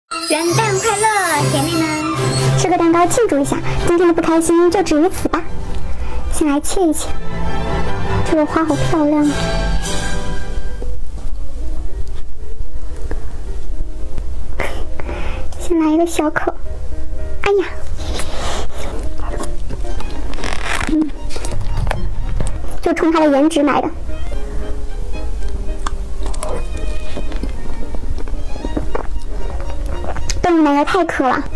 元旦快乐，姐妹们！ 吃个蛋糕庆祝一下，今天的不开心就止于此吧。先来切一切，这个花好漂亮啊！先来一个小口，哎呀，就冲它的颜值买的。动物奶油太渴了。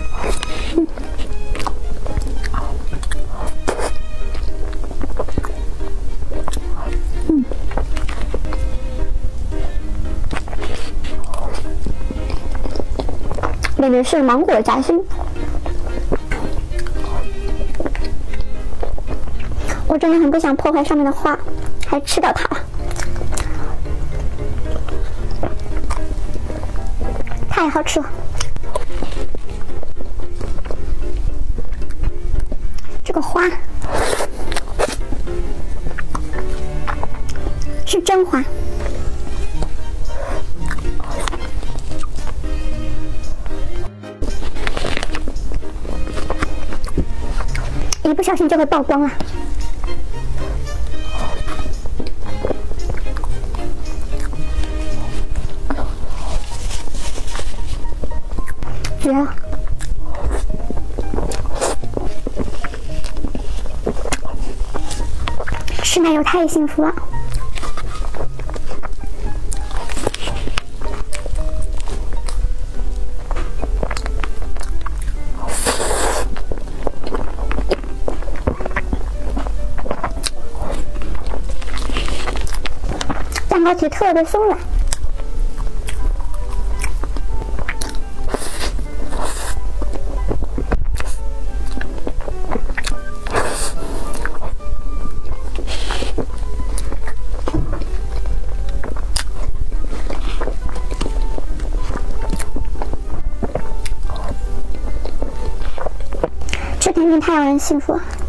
里面是芒果夹心，我真的很不想破坏上面的花，还吃掉它了，太好吃了。这个花是真花。一不小心就会曝光了。绝了！吃奶油太幸福了。蛋糕皮特别松软，吃甜品太让人幸福了。